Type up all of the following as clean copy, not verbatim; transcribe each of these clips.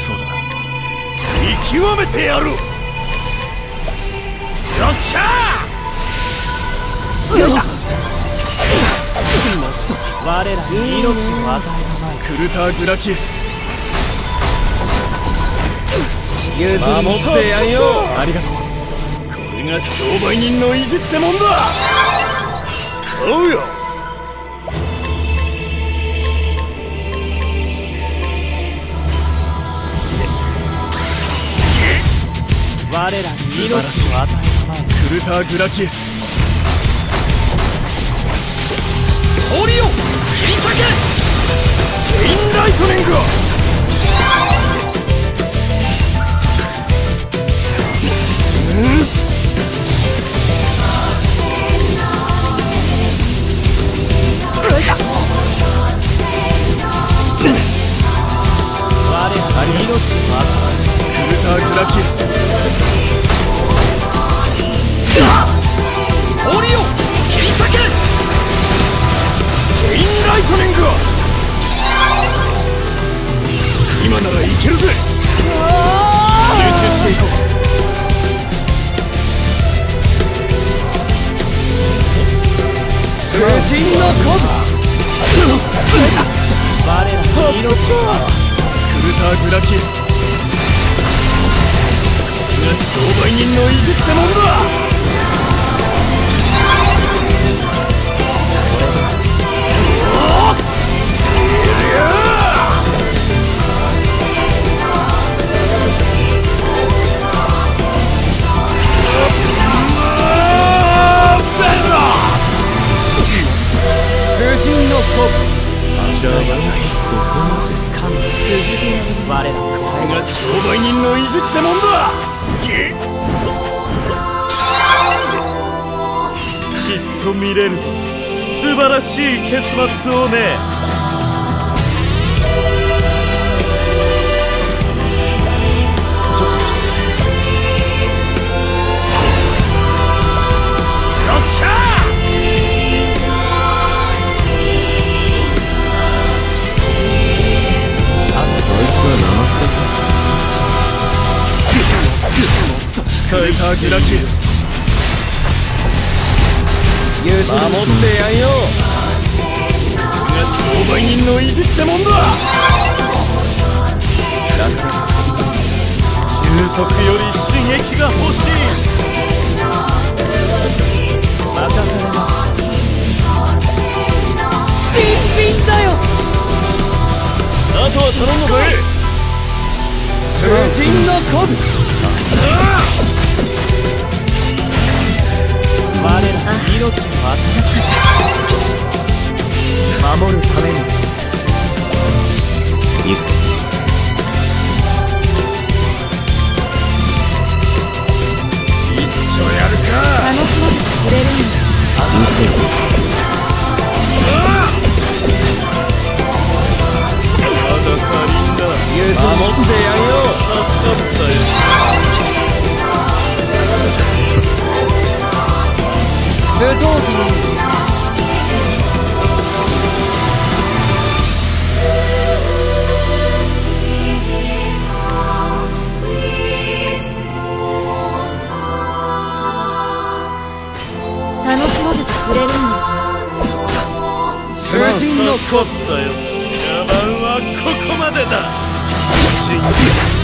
そうだな。見極めてやる。よっしゃー。我らに命を与えたまえ。クルター・グラキエス、守ってやんよ。ありがとう。これが商売人の意地ってもんだ。おうよ。我らに命を与えたまえ。クルター・グラキエス、氷よ切り裂け。チェインライトニング。我らに命を与え。クルター・グラキエス、氷よ切り裂け。チェインライトニング。今ならいけるぜ。集中していこう。無人の鼓舞。我らの命はクルター・グラキエス。これが商売人の意地ってもんだ。無人の鼓舞。じゃあここまで神続け我らこれが商売人の意地ってもんだ。きっと見れるぞ、素晴らしい結末をね。ちょっと失礼。よっしゃー。クルター・グラキエス、守ってやんよ。これが商売人の意地ってもんだ。だから休息より刺激が欲しい。任されました。ビンビンだよ。あとは頼んだぜ。無人の鼓舞。我ら命を与え、守るために行くぞ。一丁やるか。 楽しませてくれるんだ。 まだ足りんだ。守ってやんよ。助かったよ。武闘技。 楽しませてくれるんだ。 そうだ。数人のコッだよ。野蛮はここまでだ。信じ。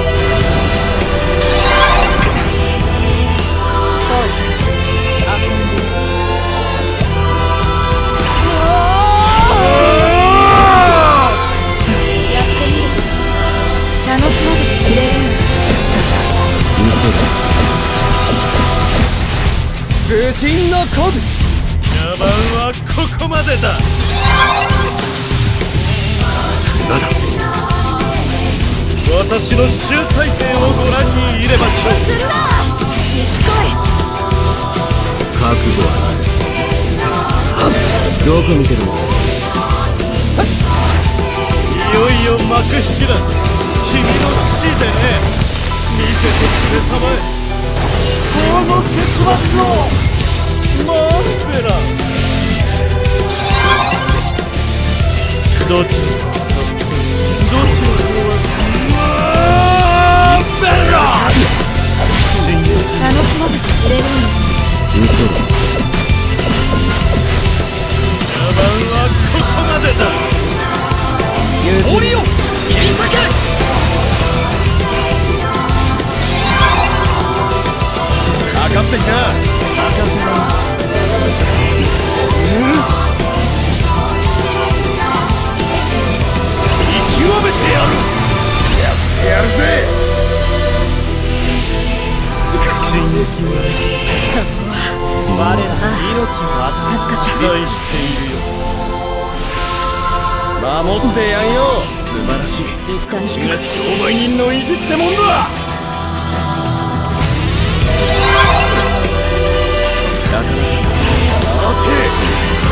楽しませてくれるんだ。 嘘だ。無人の鼓舞。野蛮はここまでだ。なんだ。私の集大成をご覧に入れましょう。 するな。しつこい。 覚悟はない。どこ見てるの。いよいよ幕引きだ。君の死でね。見せてくれたまえ。この結末を。マンペラ。どちら。どちらは。 見せろ。 茶番はここまでだ。 檻を切り裂け。 かかってきな。任せました。見極めてやる。やってやるぜ。進撃は我らの命を期待しているよ。守ってやんよ。素晴らしい。 一旦私が商売人の意地ってもんだ。だから待て。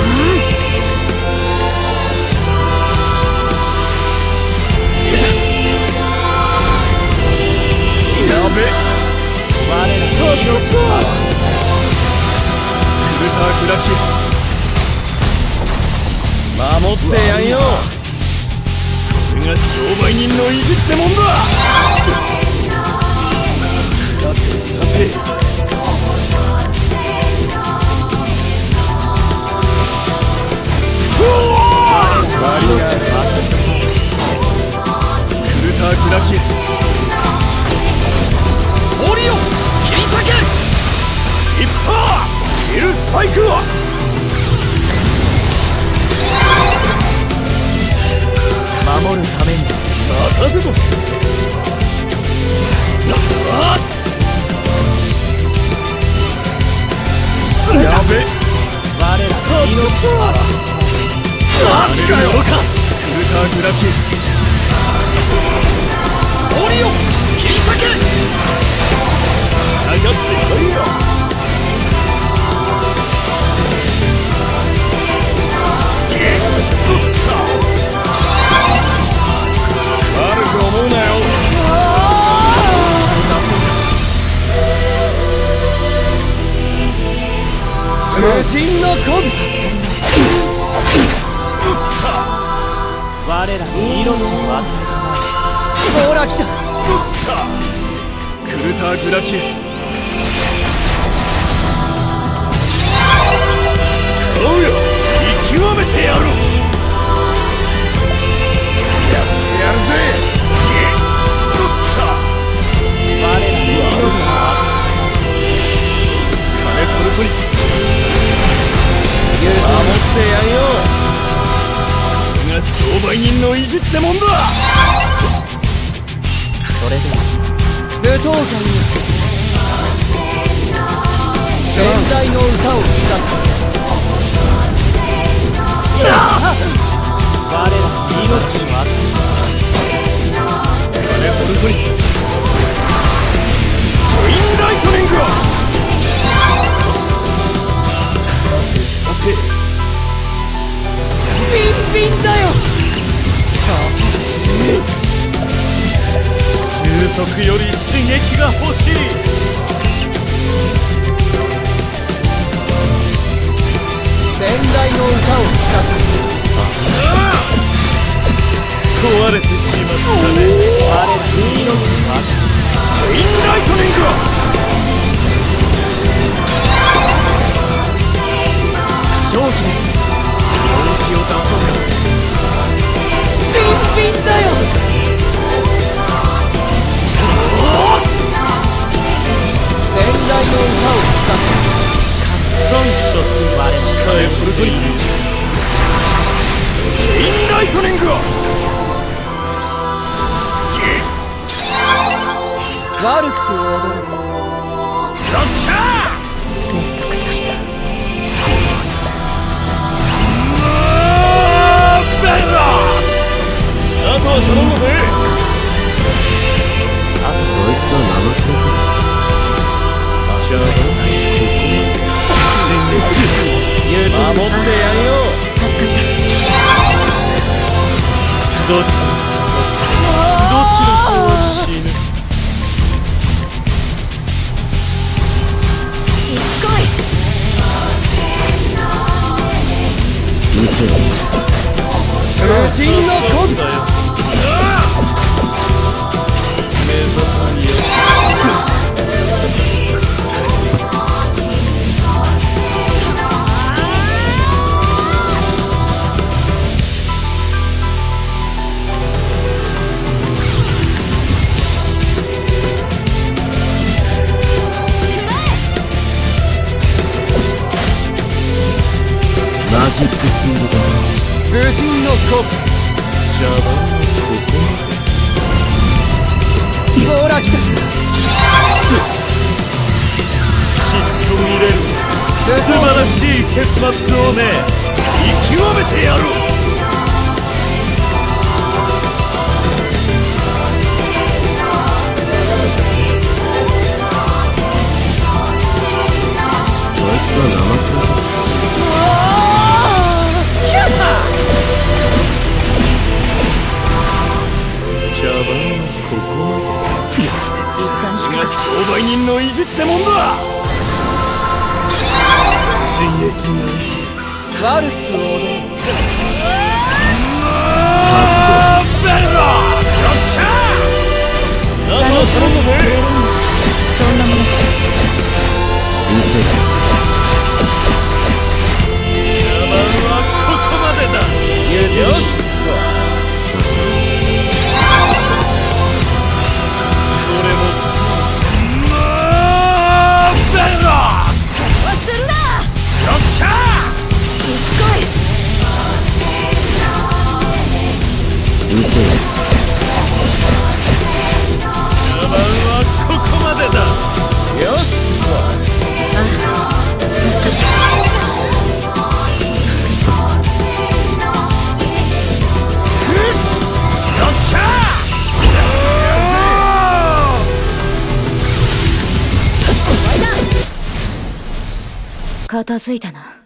やべ。我らの命はクルター・グラキウス。守ってやんよ。これが商売人の意地ってもんだ。さてさて。我が命はクルター・グラキウス。 檻を切り裂け。 一発キルスパイクを。守るために任せと。やべ。我らの命はマジかよ。クルター・グラキウス。 檻を切り裂け。 上がってこいよ。悪く思うなよ。無人のコン。我らに命を与えたまえ。ほら来た。クルター・グラキウス。おうよ。見極めてやろう。やってやるぜ。我らに命を与えた。カネ・トルトリス。守ってやんよ。これが商売人の意地ってもんだ。それでは舞踏会に先代の歌を聴かせ。我らに命を与えた。カネ・トルトリス。ジョインライトニング。さてビンビンだよ。急速より刺激が欲しい。先代の歌を聴かせ。壊れてしまったね。我らに命を与えた。ジョインライトニング。正気です。本気を出そうか。ビンビンだよ。先代の歌を聴かせ。感謝する。我ら控えフルトリス。ジェインライトニング。ワルクスを踊る。よっしゃー。 めんどくさいな。 ベラあとは頼むぜ。 あとそいつは名乗ってくれ。 じゃあ進撃守ってやんよ。どちらかは死ぬ。 しつこい。 見せろ。 無人のコンだよ。メゾタニア。 マジックスピードだ。 無人の子茶番のここほら来た。きっと見れる素晴らしい結末をね。見極めてやろう。 そいつは生っ茶番はここまで。 一旦しか商売人の意地ってもんだ。刺激がワルツを踊る。ベルロよっしゃー。あとは頼むぜ。 そんなもの見せる。 茶番はここまでだ。よしこれもベルロ忘れるな。 よっしゃー。 しつこい。 見せる。 茶番はここまでだ。よしよっしゃ片付いたな。